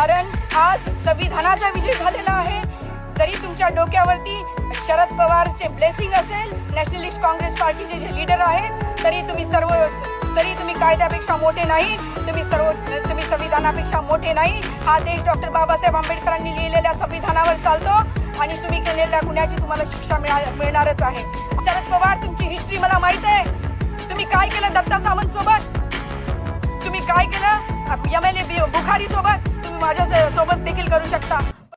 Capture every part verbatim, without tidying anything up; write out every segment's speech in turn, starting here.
कारण आज संविधानाचा विजय झालेला आहे। जरी तुमच्या डोक्यावरती शरद पवारचे ब्लेसिंग असेल, नॅशनलिस्ट काँग्रेस पार्टीचे जे लीडर आहेत, तरी तुम्ही सर्व तरी तुम्ही कायद्यापेक्षा मोठे नाही, तुम्ही सर्व तुम्ही संविधानापेक्षा मोठे नाही। हा देश डॉक्टर बाबासाहेब आंबेडकरांनी लिहिलेल्या संविधानावर चालतो आणि तुम्ही केलेल्या गुन्ह्याची तुम्हाला शिक्षा मिळणारच आहे। शरद पवार, तुमची हिस्ट्री मला माहित आहे। तुम्ही काय केलं दत्ता सामंत सोबत, तुम्ही काय केलं एम एल ए बुखारी सोबत, तुम्ही माझ्या सोबत देखील करू शकता।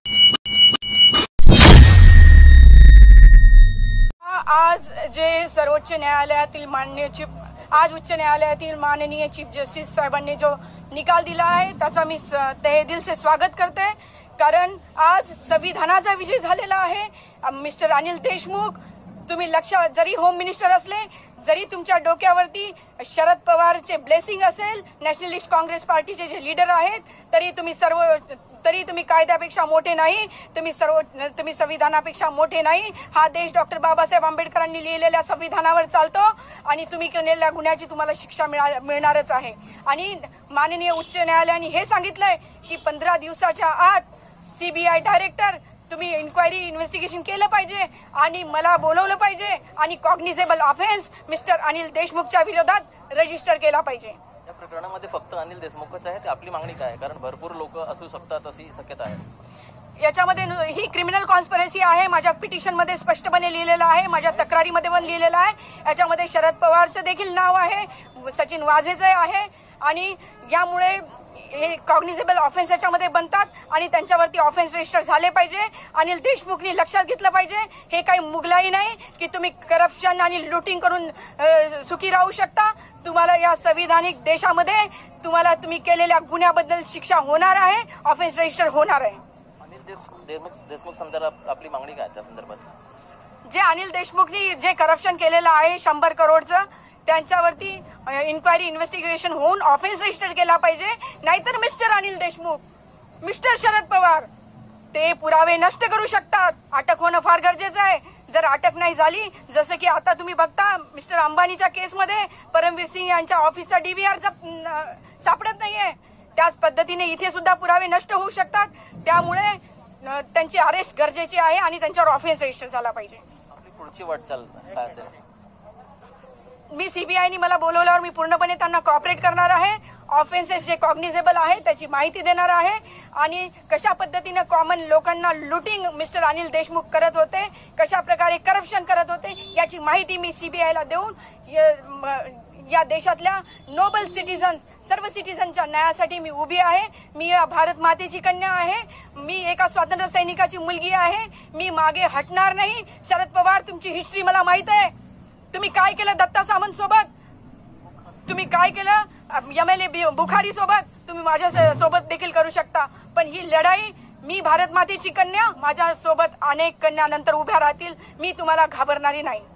आज जे सर्वोच्च न्यायालयातील माननीय चीफ आज उच्च न्यायालयातील माननीय चीफ जस्टिस साहेबांनी जो निकाल दिला आहे त्याचा मी तहे दिल से स्वागत करते, कारण आज संविधानाचा विजय झालेला आहे। मिस्टर अनिल देशमुख, तुम्ही लक्षात जरी होम मिनिस्टर असले, जरी तुमच्या डोक्यावरती शरद पवारचे ब्लेसिंग असेल, नॅशनलिस्ट काँग्रेस पार्टीचे जे लीडर आहेत, तरी तुम्ही सर्व तरी तुम्ही कायद्यापेक्षा मोठे नाही, तुम्ही सर्व तुम्ही संविधानापेक्षा मोठे नाही। हा देश डॉक्टर बाबासाहेब आंबेडकरांनी लिहिलेल्या संविधानावर चालतो आणि तुम्ही केलेल्या गुन्ह्याची तुम्हाला शिक्षा मिळणारच आहे। आणि माननीय उच्च न्यायालयाने हे सांगितलंय की पंधरा दिवसाच्या आत सीबीआय डायरेक्टर तुम्ही इन्क्वायरी इन्व्हेस्टिगेशन केलं पाहिजे आणि मला बोलवलं पाहिजे आणि कॉग्निझेबल ऑफेन्स मिस्टर अनिल देशमुखच्या विरोधात रजिस्टर केला पाहिजे। या प्रकरणामध्ये फक्त अनिल देशमुखच आहेत, आपली मागणी काय आहे? कारण भरपूर लोक असू शकतात अशी शक्यता आहे। याच्यामध्ये ही क्रिमिनल कॉन्स्पिरसी आहे, माझ्या पिटिशन मध्ये स्पष्टपणे लिहिलेलं आहे, माझ्या तक्रारीमध्ये पण लिहिलेलं आहे। याच्यामध्ये शरद पवारचं देखील नाव आहे, सचिन वाझेचं आहे आणि यामुळे हे कॉग्निझेबल ऑफेन्स याच्यामध्ये बनतात आणि त्यांच्यावरती ऑफेन्स रजिस्टर झाले पाहिजे। अनिल देशमुखनी लक्षात घेतलं पाहिजे, हे काही मुगलाई नाही की तुम्ही करप्शन आणि लुटिंग करून सुखी राहू शकता। तुम्हाला या संविधानिक देशामध्ये तुम्हाला तुम्ही केलेल्या गुन्ह्याबद्दल शिक्षा होणार आहे, ऑफेन्स रजिस्टर होणार आहे। अनिल देशमुख देशमुख संदर्भात आपली मागणी काय त्या संदर्भात? जे अनिल देशमुखनी जे करप्शन केलेलं आहे शंभर करोडचं, त्यांच्यावरती इन्क्वायरी इन्व्हेस्टिगेशन होऊन ऑफेन्स रजिस्टर केला पाहिजे। नाहीतर मिस्टर अनिल देशमुख, मिस्टर शरद पवार ते पुरावे नष्ट करू शकतात। अटक होणं फार गरजेचं आहे। जर अटक नाही झाली, जसं की आता तुम्ही बघता मिस्टर अंबानीच्या केसमध्ये परमवीर सिंग यांच्या ऑफिसचा डीव्हीआर सापडत नाहीये, त्याच पद्धतीने इथे सुद्धा पुरावे नष्ट होऊ शकतात। त्यामुळे त्यांची अरेस्ट गरजेची आहे आणि त्यांच्यावर ऑफेन्स रजिस्टर झाला पाहिजे। आपली पुढची वाटचाल काय असेल? मी सीबीआयनी मला बोलवल्यावर मी पूर्णपणे त्यांना कॉपरेट करणार आहे। ऑफेन्सेस जे कॉग्निझेबल आहे त्याची माहिती देणार आहे आणि कशा पद्धतीने कॉमन लोकांना लुटिंग मिस्टर अनिल देशमुख करत होते, कशा प्रकारे करप्शन करत होते, याची माहिती मी सीबीआयला देऊन या देशातल्या नोबल सिटीजन्स सर्व सिटीजनच्या न्यायासाठी मी उभी आहे। मी भारत मातेची कन्या आहे, मी एका स्वातंत्र्य सैनिकाची मुलगी आहे, मी मागे हटणार नाही। शरद पवार, तुमची हिस्ट्री मला माहित आहे। तुम्ही काय केलं दत्ता सामंत सोबत, तुम्ही काय केलं एम एल ए बुखारी सोबत, तुम्ही माझ्या सोबत देखील करू शकता। पण ही लढाई, मी भारत मातेची कन्या, माझ्या सोबत अनेक कन्या नंतर उभ्या राहतील, मी तुम्हाला घाबरणारी नाही।